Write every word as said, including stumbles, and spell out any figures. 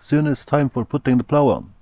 Soon it's time for putting the plow on.